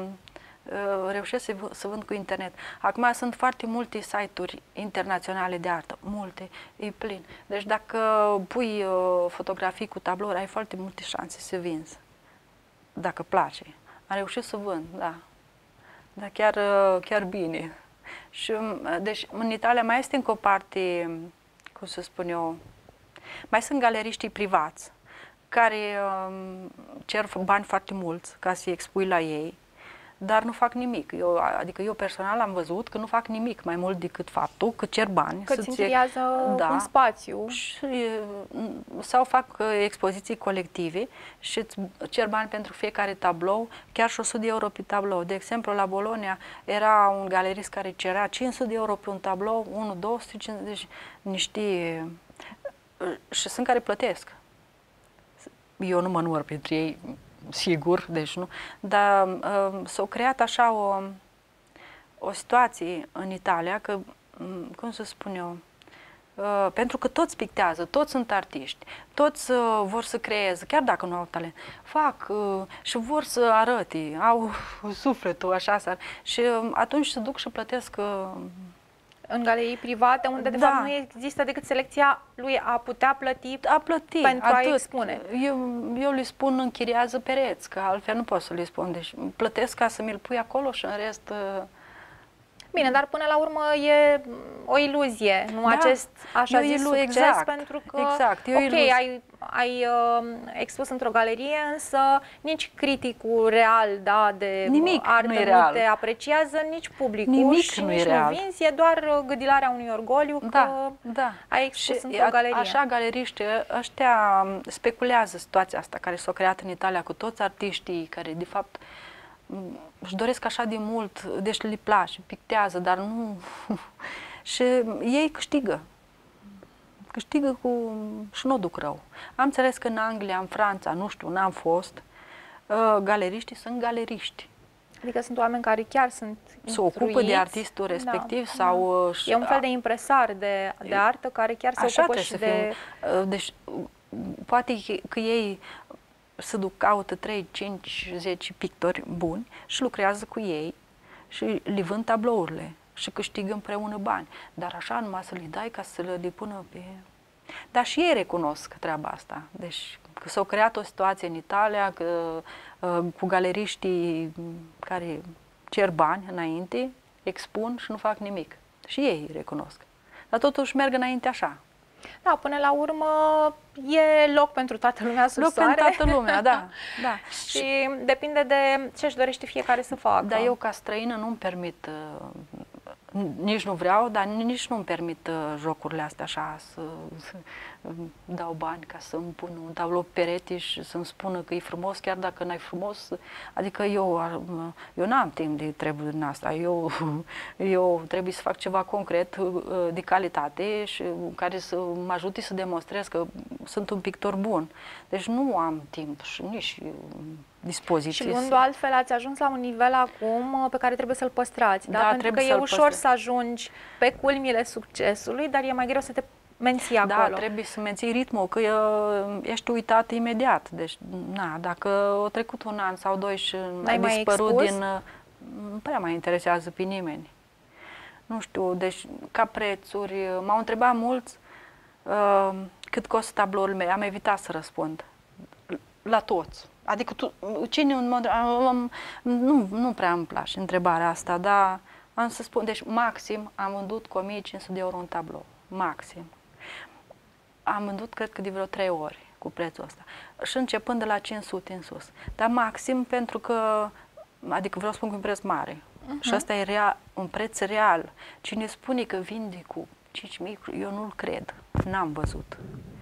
uh, reușesc să, să vând cu internet. Acum sunt foarte multe site-uri internaționale de artă, multe, e plin. Deci dacă pui uh, fotografii cu tablouri, ai foarte multe șanse să vinzi. Dacă place. Am reușit să vând, da. Dar chiar, chiar bine. Și, deci, în Italia mai este încă o parte, cum să spun eu, mai sunt galeriștii privați, care um, cer bani foarte mulți ca să-i expui la ei. dar nu fac nimic. Eu, adică eu personal am văzut că nu fac nimic mai mult decât faptul că cer bani. Că îți închiriază da, un spațiu. Și, sau fac expoziții colective și îți cer bani pentru fiecare tablou, chiar și o sută de euro pe tablou. De exemplu, la Bologna era un galerist care cerea cinci sute de euro pe un tablou, unul două sute cincizeci, niște... și sunt care plătesc. Eu nu mă număr printre ei, sigur, deci nu, dar uh, s-a creat așa o, o situație în Italia, că, cum să spun eu, uh, pentru că toți pictează, toți sunt artiști, toți uh, vor să creeze, chiar dacă nu au talent, fac uh, și vor să arăte, au sufletul așa, și uh, atunci se duc și plătesc uh, în galerii private, unde de da. fapt nu există decât selecția lui a putea plăti, a plăti pentru atât. a expune. Eu, eu le spun închiriază pereți, că altfel nu pot să le spun. Deci plătesc ca să mi-l pui acolo și în rest... Bine, dar până la urmă e o iluzie, nu da, acest așa zis succes, exact, pentru că, exact, ok, ai, ai uh, expus într-o galerie, însă nici criticul real, da, de Nimic artă nu, nu, e real. te apreciază, nici publicul Nimic și nu nici e real. nu vinzi, e doar gâdilarea unui orgoliu da, că da. ai expus și într-o galerie. Așa galeriști ăștia speculează situația asta care s-a creat în Italia cu toți artiștii care de fapt își doresc așa de mult, deci le place, pictează, dar nu... și ei câștigă. Câștigă cu... și nu duc rău. Am înțeles că în Anglia, în Franța, nu știu, n-am fost, uh, galeriștii sunt galeriști. Adică sunt oameni care chiar sunt se ocupă de artistul respectiv da, sau... Da. E un fel de impresar de, de artă care chiar se așa ocupă și de... Fie, deci, poate că ei se duc, caută trei, cinci, zece pictori buni și lucrează cu ei și le vând tablourile și câștigă împreună bani. Dar așa numai să le dai ca să le pună pe... Dar și ei recunosc treaba asta. Deci că s-a creat o situație în Italia că, uh, cu galeriștii care cer bani înainte, expun și nu fac nimic. Și ei recunosc. Dar totuși merg înainte așa. Da, până la urmă e loc pentru toată lumea sub loc soare. pentru toată lumea, da. da. Și depinde de ce își dorește fiecare să facă. Dar eu ca străină nu-mi permit, nici nu vreau, dar nici nu-mi permit jocurile astea așa, să, să dau bani ca să-mi pun un tablou pe perete și să-mi spună că e frumos, chiar dacă n-ai frumos. Adică eu, eu n-am timp de treburi din asta. Eu, eu trebuie să fac ceva concret, de calitate și care să mă ajute să demonstrez că sunt un pictor bun. Deci nu am timp și nici dispoziție. Și gândul altfel, ați ajuns la un nivel acum pe care trebuie să-l păstrați, da? da? Pentru că e ușor păstrez. să ajungi pe culmile succesului, dar e mai greu să te menții acolo. Da, trebuie să menții ritmul, că ești uitat imediat. Deci, na, dacă a trecut un an sau doi și ai dispărut din... Nu prea mai interesează pe nimeni. Nu știu, deci, ca prețuri, m-au întrebat mulți uh, cât costă tabloul meu. Am evitat să răspund. La toți. Adică tu, cine în mod, nu, nu prea îmi place întrebarea asta, dar am să spun, deci maxim am vândut cu o mie cinci sute de euro un tablou, maxim. Am vândut, cred că de vreo trei ori cu prețul ăsta și începând de la cinci sute în sus, dar maxim pentru că, adică vreau să spun cu un preț mare uh-huh. și ăsta e real, un preț real. Cine spune că vinde cu cinci mii, eu nu-l cred, n-am văzut.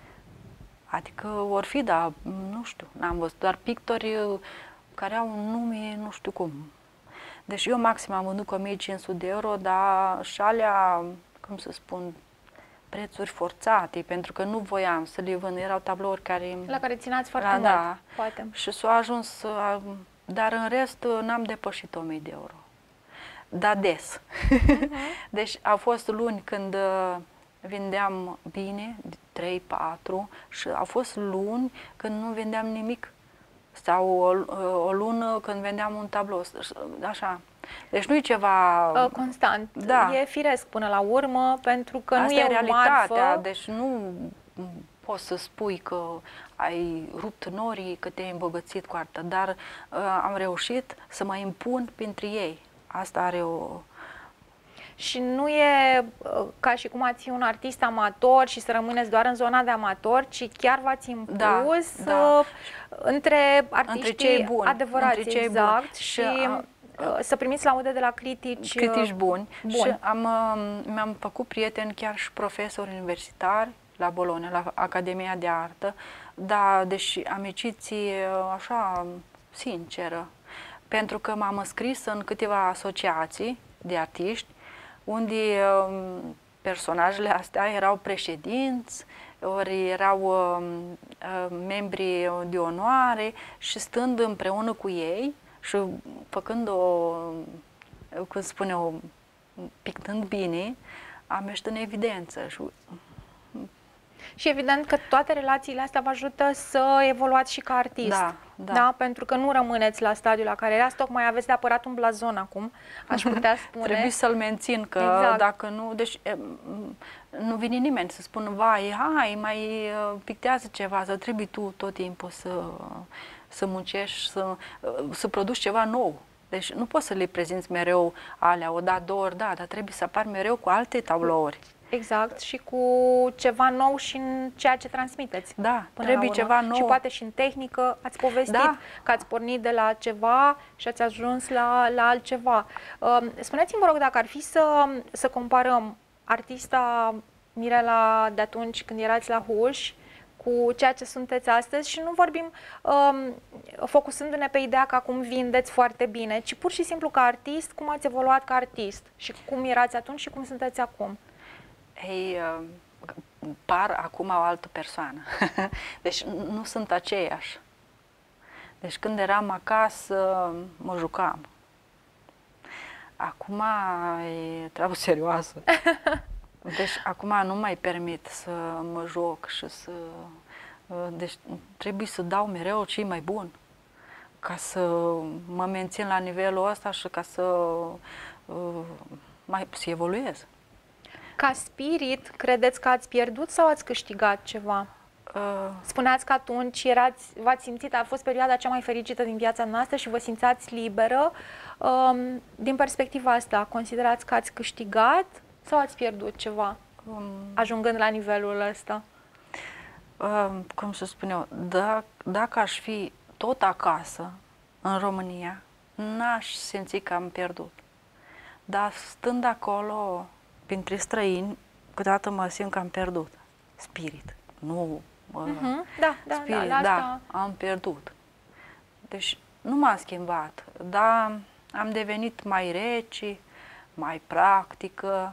Adică ori fi, dar nu știu, n-am văzut, doar pictori care au un nume, nu știu cum. Deci eu maxim am vândut cu o mie cinci sute de euro, dar și alea, cum să spun, prețuri forțate, pentru că nu voiam să le vând, erau tablouri care... La care țineați foarte mult, da, poate. Și s-au ajuns, dar în rest n-am depășit o mie de euro. Dar des. Uh-huh. Deci au fost luni când vindeam bine, trei patru, și au fost luni când nu vendeam nimic. Sau o, o lună când vendeam un tablou, așa. Deci nu e ceva... Constant. Da. E firesc până la urmă, pentru că asta nu e, e o realitatea, marfă. Deci nu poți să spui că ai rupt norii, că te-ai îmbogățit cu artă, dar uh, am reușit să mă impun printre ei. Asta are o... Și nu e ca și cum ați fi un artist amator și să rămâneți doar în zona de amator, ci chiar v-ați impus da, da. între artiștii între cei buni, adevărați, între cei exact. buni. Și, și să primiți laude de la critici, critici buni. buni. Și am, mi-am făcut prieteni chiar și profesori universitari la Bologna, la Academia de Artă, dar deși amiciții așa sinceră, pentru că m-am înscris în câteva asociații de artiști, unde um, personajele astea erau președinți, ori erau um, membri de onoare și stând împreună cu ei și făcând o, cum spune eu, pictând bine, am ieșit în evidență. Și Și evident că toate relațiile astea vă ajută să evoluați și ca artist. Da, da. Da? Pentru că nu rămâneți la stadiul la care erați, tocmai aveți de apărat un blazon acum, aș putea spune. Trebuie să-l mențin, că exact. Dacă nu, deci nu vine nimeni să spună, vai, hai, mai pictează ceva, să trebuie tu tot timpul să, să muncești, să, să produci ceva nou. Deci nu poți să le prezinți mereu alea, o da, două ori, da, dar trebuie să apar mereu cu alte tablouri. Exact, și cu ceva nou și în ceea ce transmiteți. Da, trebuie ceva nou. Și poate și în tehnică ați povestit da. că ați pornit de la ceva și ați ajuns la, la altceva. Spuneți-mi, vă rog, dacă ar fi să, să comparăm artista Mirela de atunci când erați la Huș cu ceea ce sunteți astăzi și nu vorbim um, focusându-ne pe ideea că acum vindeți foarte bine, ci pur și simplu ca artist, cum ați evoluat ca artist și cum erați atunci și cum sunteți acum. Ei, par acum o altă persoană. Deci nu sunt aceeași. Deci când eram acasă, mă jucam. Acum e treabă serioasă. Deci acum nu mai permit să mă joc și să... Deci trebuie să dau mereu ce mai bun ca să mă mențin la nivelul ăsta și ca să mai să evoluez. Ca spirit, credeți că ați pierdut sau ați câștigat ceva? Uh. Spuneați că atunci erați, v-ați simțit, a fost perioada cea mai fericită din viața noastră și vă simțeați liberă. Um, din perspectiva asta, considerați că ați câștigat sau ați pierdut ceva, um, ajungând la nivelul ăsta? Um, cum să spun eu, dacă, dacă aș fi tot acasă, în România, n-aș simți că am pierdut. Dar stând acolo, printre străini, câteodată mă simt că am pierdut spirit. Nu, uh-huh. da, da, spirit, da, da, am pierdut. Deci nu m-am schimbat, dar am devenit mai rece, mai practică,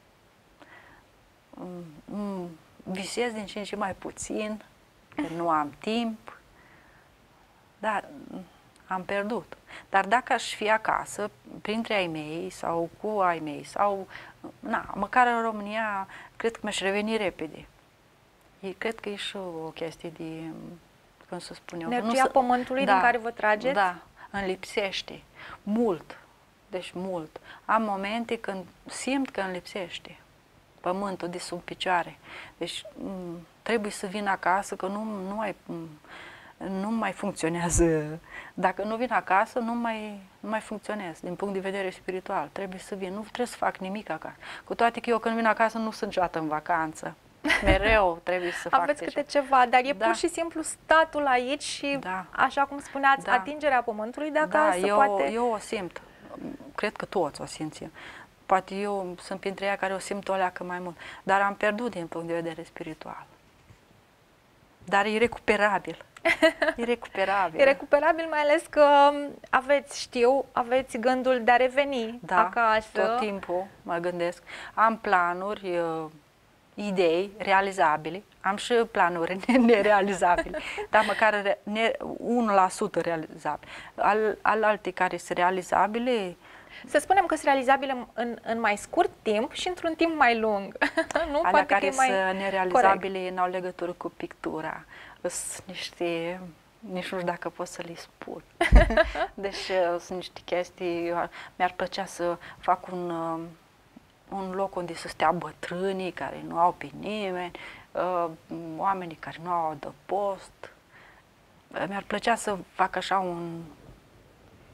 visez din ce în ce mai puțin, că nu am timp, dar am pierdut. Dar dacă aș fi acasă, printre ai mei sau cu ai mei, sau, na, măcar în România, cred că mi-aș reveni repede. E, cred că e și o chestie de, cum să spun eu... Energia pământului da, din care vă trageți? Da, îmi lipsește. Mult. Deci mult. Am momente când simt că îmi lipsește pământul de sub picioare. Deci trebuie să vin acasă, că nu, nu mai... nu mai funcționează. Dacă nu vin acasă, nu mai, nu mai funcționez din punct de vedere spiritual. Trebuie să vin, nu trebuie să fac nimic acasă. Cu toate că eu când vin acasă nu sunt niciodată în vacanță. Mereu trebuie să fac Aveți câte ceva, dar e da. pur și simplu statul aici și, da. așa cum spuneați, da. atingerea pământului de acasă. Da, eu, poate... eu o simt. Cred că toți o simțim. Poate eu sunt printre ea care o simt o leacă mai mult. Dar am pierdut din punct de vedere spiritual. Dar e recuperabil. E recuperabil. E recuperabil, mai ales că aveți, știu, aveți gândul de a reveni da, acasă. Tot timpul mă gândesc. Am planuri, uh, idei realizabile. Am și planuri nerealizabile, dar măcar unu la sută realizabile. Al, al alte care sunt realizabile... Să spunem că sunt realizabile în, în mai scurt timp și într-un timp mai lung. Nu? Alea Poate care că mai sunt nerealizabile n-au legătură cu pictura. Sunt niște, nici nu știu dacă pot să le spun. Deci sunt niște chestii, mi-ar plăcea să fac un, un loc unde să stea bătrânii care nu au pe nimeni, oamenii care nu au adăpost. Mi-ar plăcea să fac așa un,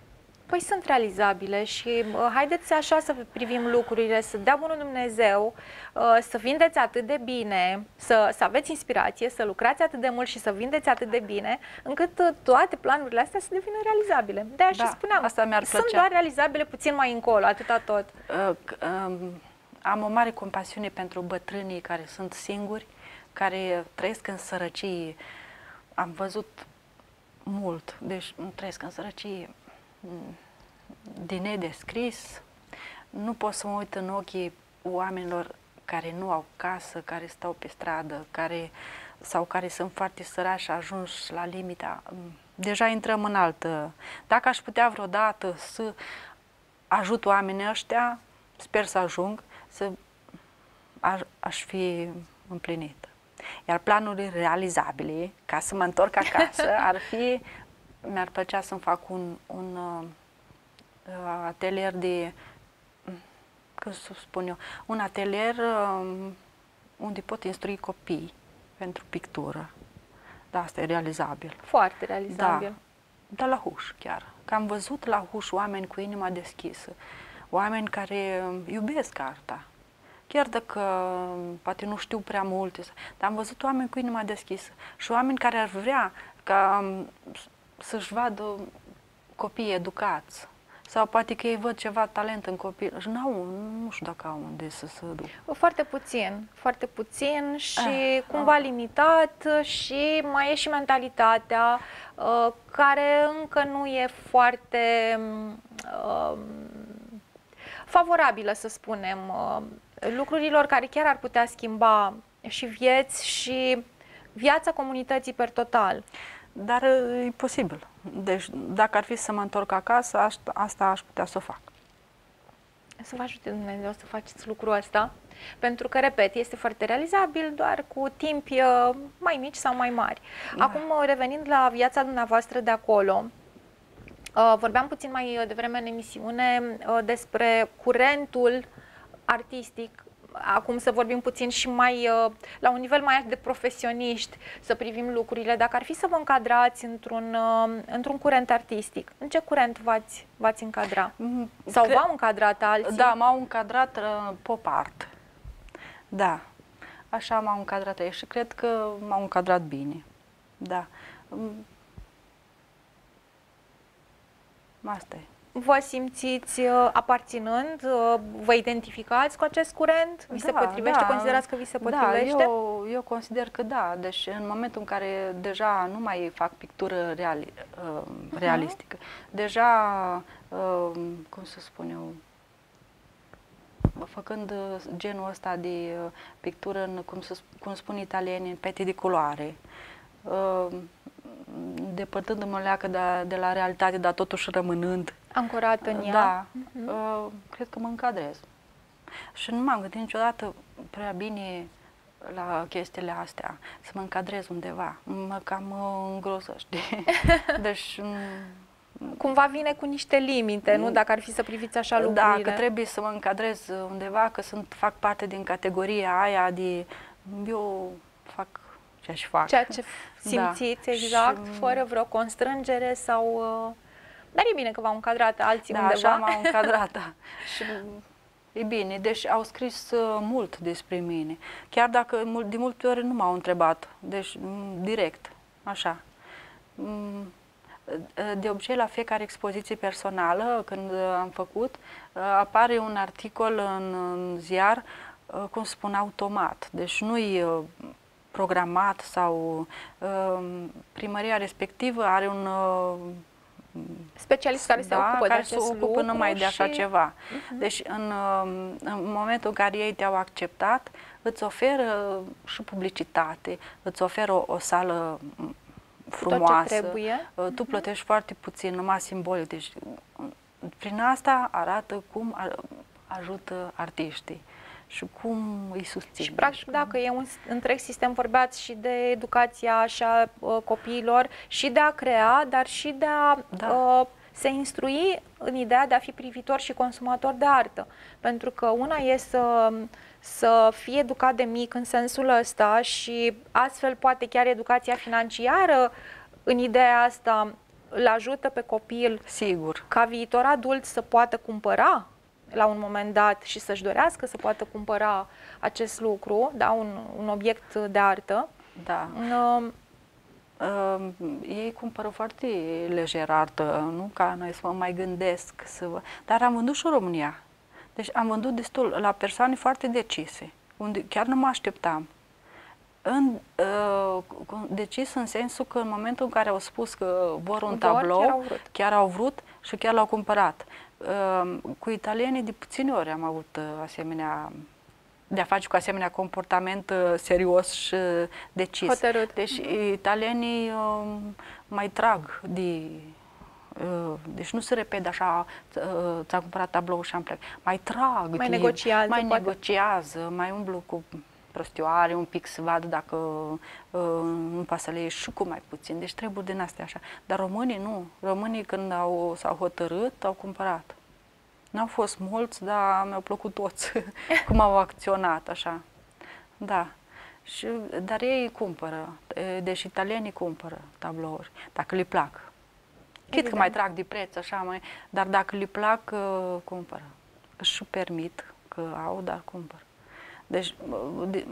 Păi sunt realizabile și uh, haideți așa să privim lucrurile, să dea bunul Dumnezeu, uh, să vindeți atât de bine, să, să aveți inspirație, să lucrați atât de mult și să vindeți atât de bine, încât uh, toate planurile astea să devină realizabile. De-aia da, și spuneam, asta mi-ar plăcea. Sunt doar realizabile puțin mai încolo, atâta tot. Uh, um, am o mare compasiune pentru bătrânii care sunt singuri, care trăiesc în sărăcie. Am văzut mult, deci trăiesc în sărăcie din nedescris. Nu pot să mă uit în ochii oamenilor care nu au casă, care stau pe stradă, care, sau care sunt foarte sărași și ajunși la limita. Deja intrăm în altă. Dacă aș putea vreodată să ajut oamenii ăștia, sper să ajung, să aș, aș fi împlinită. Iar planurile realizabile, ca să mă întorc acasă, ar fi, mi-ar plăcea să-mi fac un, un uh, atelier de, cum să spun eu, un atelier uh, unde pot instrui copii pentru pictură. Da, asta e realizabil. Foarte realizabil. Da, da, la Huș chiar. Că am văzut la Huș oameni cu inima deschisă, oameni care iubesc arta. Chiar dacă poate nu știu prea multe, dar am văzut oameni cu inima deschisă și oameni care ar vrea ca să-și vadă copiii educați. Sau poate că ei văd ceva talent în copii și n-au, nu știu dacă au unde să se ducă. Foarte puțin, foarte puțin și eh, cumva oh. limitat și mai e și mentalitatea uh, care încă nu e foarte uh, favorabilă, să spunem, uh, lucrurilor care chiar ar putea schimba și vieți și viața comunității per total. Dar e posibil. Deci, dacă ar fi să mă întorc acasă, asta aș putea să o fac. Să vă ajute Dumnezeu să faceți lucrul ăsta, pentru că, repet, este foarte realizabil, doar cu timpi mai mici sau mai mari. Da. Acum, revenind la viața dumneavoastră de acolo, vorbeam puțin mai devreme în emisiune despre curentul artistic. Acum să vorbim puțin și mai la un nivel mai de profesioniști, să privim lucrurile. Dacă ar fi să vă încadrați într-un într-un curent artistic, în ce curent v-ați v-ați încadra? Sau Cred... v-au încadrat alții? Da, m-au încadrat uh, pop art. Da, așa m-au încadrat ei și cred că m-au încadrat bine. Da. Asta e. Vă simțiți uh, aparținând? Uh, vă identificați cu acest curent? Vi se da, potrivește? Da, considerați că vi se potrivește? Da, eu, eu consider că da. Deci în momentul în care deja nu mai fac pictură reali, uh, realistică, uh-huh. deja, uh, cum să spun eu, făcând genul ăsta de uh, pictură, în, cum, să, cum spun italienii, în pete de culoare, uh, depărtându-mă leacă de, de la realitate, dar totuși rămânând ancorat în ea. Da, uh-huh. uh, cred că mă încadrez. Și nu m-am gândit niciodată prea bine la chestiile astea, să mă încadrez undeva. Mă cam îngrozăște. Deci... Cumva vine cu niște limite, nu? Dacă ar fi să priviți așa lucrurile. Da, că trebuie să mă încadrez undeva, că sunt, fac parte din categoria aia de... Eu fac ce aș fac. Ceea ce simțiți, da. Exact, și... fără vreo constrângere sau... Dar e bine că v-au încadrat alții da, undeva. Da, așa m-au încadrat, da. Și e bine, deci au scris uh, mult despre mine. Chiar dacă de multe ori nu m-au întrebat, deci direct, așa. De obicei, la fiecare expoziție personală, când am făcut, apare un articol în, în ziar, cum se spune, automat. Deci nu-i programat sau primăria respectivă are un specialist care se da, ocupă care de acest se ocupă numai de așa și... ceva. Uh-huh. Deci în, în momentul în care ei te-au acceptat, îți oferă și publicitate, îți oferă o, o sală frumoasă, tu plătești uh-huh. foarte puțin, numai simbolic. Deci, prin asta arată cum ajută artiștii și cum îi susțin. Și practic, dacă e un întreg sistem, vorbeați și de educația așa uh, copiilor, și de a crea, dar și de a da. uh, se instrui în ideea de a fi privitor și consumator de artă. Pentru că una e să, să fie educat de mic în sensul ăsta și astfel poate chiar educația financiară în ideea asta îl ajută pe copil, sigur, ca viitor adult să poată cumpăra la un moment dat și să-și dorească să poată cumpăra acest lucru, da, un, un obiect de artă. Da. Uh, Uh, ei cumpără foarte lejer artă, nu ca noi să mă mai gândesc, să vă... dar am vândut și în România. Deci am vândut destul la persoane foarte decise, unde chiar nu mă așteptam. În, uh, decis în sensul că în momentul în care au spus că vor un vor, tablou, chiar au vrut, chiar au vrut și chiar l-au cumpărat. Uh, cu italienii de puține ori am avut uh, asemenea, de a face cu asemenea comportament uh, serios și decis. hotărât. Deci italienii uh, mai trag de... Uh, deci nu se repede așa, uh, ți-am cumpărat tablou și am plecat. Mai trag, mai de, negociază, mai poate. negociază, mai umblu cu prostioare un pic să vadă dacă uh, nu poate să le ieși și cu mai puțin. Deci treburi din astea așa. Dar românii nu. Românii când au, s-au hotărât, au cumpărat. N-au fost mulți, dar mi-au plăcut toți cum au acționat așa. Da. Și, dar ei cumpără. Deci italienii cumpără tablouri, dacă le plac. Chit că mai trag de preț, așa, mai, dar dacă le plac, uh, cumpără. Își permit că au, dar cumpără. Deci, uh, de,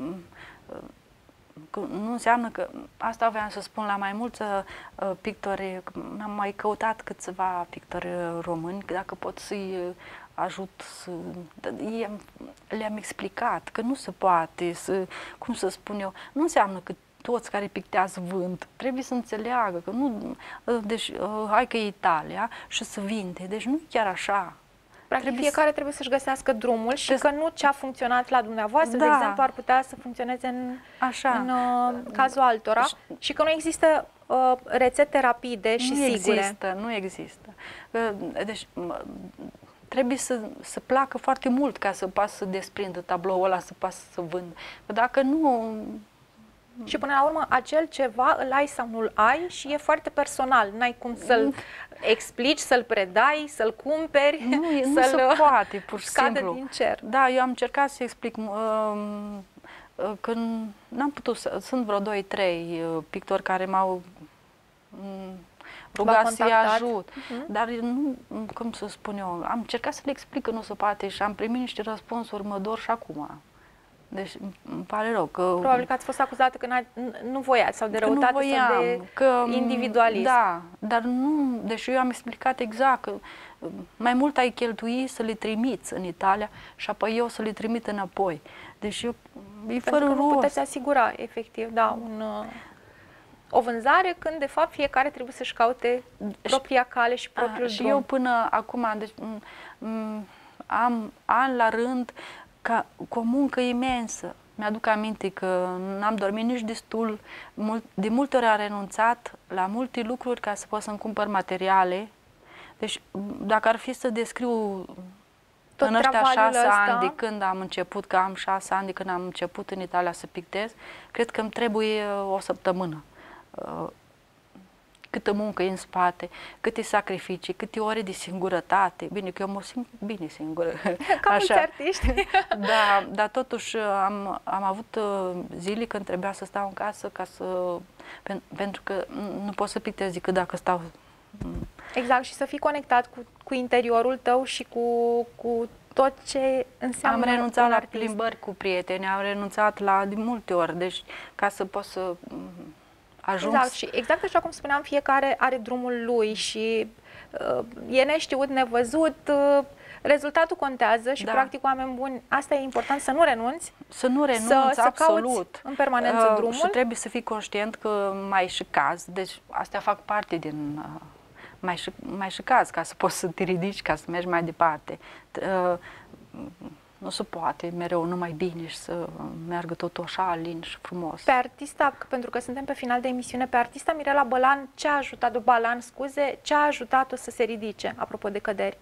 uh, nu înseamnă că, asta vreau să spun la mai mulți uh, pictori, am mai căutat câțiva pictori români, dacă pot să-i ajut, să, le-am explicat că nu se poate, să, cum să spun eu, nu înseamnă că toți care pictează vând, trebuie să înțeleagă că nu, deci, hai că e Italia și să vinde, deci nu chiar așa. Practic trebuie fiecare să... trebuie să-și găsească drumul și Des... că nu ce a funcționat la dumneavoastră, da. de exemplu, ar putea să funcționeze în, așa. în uh, cazul altora și... și că nu există uh, rețete rapide și nu sigure. Există, nu există. Deci trebuie să, să placă foarte mult ca să poată să desprindă tabloul ăla, să poată să vândă. Dacă nu... Și până la urmă, acel ceva îl ai sau nu-l ai și e foarte personal. N-ai cum să-l explici, să-l predai, să-l cumperi, nu, să-l nu se poate, pur și simplu. din cer. Da, eu am încercat să explic uh, uh, că n-am putut să... Sunt vreo doi, trei uh, pictori care m-au um, rugat să-i ajut. Uh-huh. Dar nu, cum să spun eu, am încercat să le explic că nu se poate și am primit niște răspunsuri, mă dor și acum. Deci îmi pare rău că... Probabil că ați fost acuzată că nu voiați sau de răutate voiam, sau de că, individualism. Da, dar nu, deși eu am explicat exact că mai mult ai cheltui să le trimiți în Italia și apoi eu să le trimit înapoi. Deci eu, e fără Pentru că nu rost. puteți asigura, efectiv, da, un, o vânzare când, de fapt, fiecare trebuie să-și caute propria cale și propriul a, și drum. eu până acum, deci, am an la rând ca, cu o muncă imensă. Mi-aduc aminte că n-am dormit nici destul, mult, de multe ori am renunțat la multe lucruri ca să pot să-mi cumpăr materiale. Deci, dacă ar fi să descriu tot în ăștia șase ăsta, ani de când am început, că am șase ani de când am început în Italia să pictez, cred că îmi trebuie o săptămână. Câtă muncă e în spate, câte sacrificii, câte ore de singurătate. Bine, că eu mă simt bine singură. Ca mulți artiști. Da, dar totuși am, am avut zile când trebuia să stau în casă ca să, pentru că nu pot să pictez decât dacă stau. Exact, și să fii conectat cu, cu interiorul tău și cu, cu tot ce înseamnă. Am renunțat la artist. plimbări cu prieteni, am renunțat la de multe ori, deci ca să pot să ajung. Exact, și exact așa cum spuneam, fiecare are drumul lui și uh, e neștiut, nevăzut, uh, rezultatul contează și, da. practic, oameni buni, asta e important, să nu renunți. Să nu renunți, să, absolut. Să în permanență uh, drumul. Și trebuie să fii conștient că mai și caz, deci astea fac parte din... Uh, mai și, mai și caz, ca să poți să te ridici, ca să mergi mai departe. Uh, nu se poate mereu numai bine și să meargă totul așa, lin și frumos. Pe artista, pentru că suntem pe final de emisiune, pe artista Mirela Bălan, ce a ajutat-o, Balan, scuze, ce a ajutat-o să se ridice, apropo de căderi?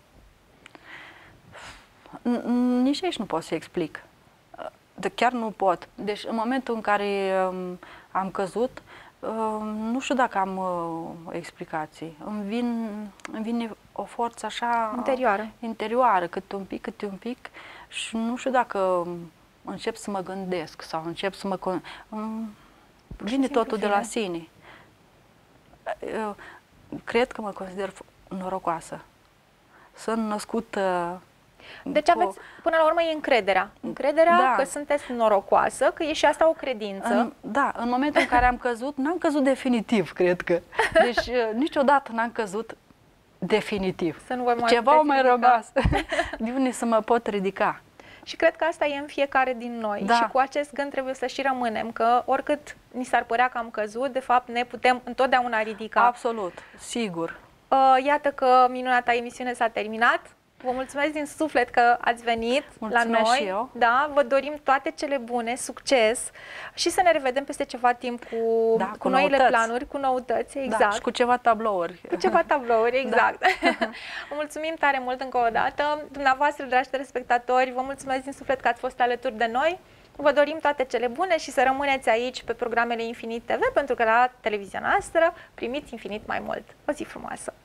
Nici aici nu pot să explic. De chiar nu pot. Deci în momentul în care am căzut, nu știu dacă am uh, explicații. Îmi, vin, îmi vine o forță așa interioară. interioară, câte un pic, câte un pic și nu știu dacă încep să mă gândesc sau încep să mă... Con... Vine totul de la sine. cred că mă consider norocoasă. Sunt născută... Deci aveți, până la urmă, e încrederea. Încrederea Da. că sunteți norocoasă, că e și asta o credință. În, da, în momentul în care am căzut, n-am căzut definitiv, cred că. Deci niciodată n-am căzut definitiv. Să nu vă mai Ceva puteți mai ridica. rămas. De unde să mă pot ridica? Și cred că asta e în fiecare din noi. Da. Și cu acest gând trebuie să și rămânem, că oricât ni s-ar părea că am căzut, de fapt ne putem întotdeauna ridica. Absolut, sigur. Uh, Iată că minunata emisiune s-a terminat. Vă mulțumesc din suflet că ați venit Mulțumesc la noi. și eu. Da, vă dorim toate cele bune, succes și să ne revedem peste ceva timp cu, Da, cu, cu noile noutăți. planuri, cu noutăți, exact. Da, și cu ceva tablouri. Cu ceva tablouri, exact. Da. Vă mulțumim tare mult încă o dată. Dumneavoastră, dragi telespectatori, vă mulțumesc din suflet că ați fost alături de noi. Vă dorim toate cele bune și să rămâneți aici pe programele Infinit T V, pentru că la televizia noastră primiți infinit mai mult. O zi frumoasă!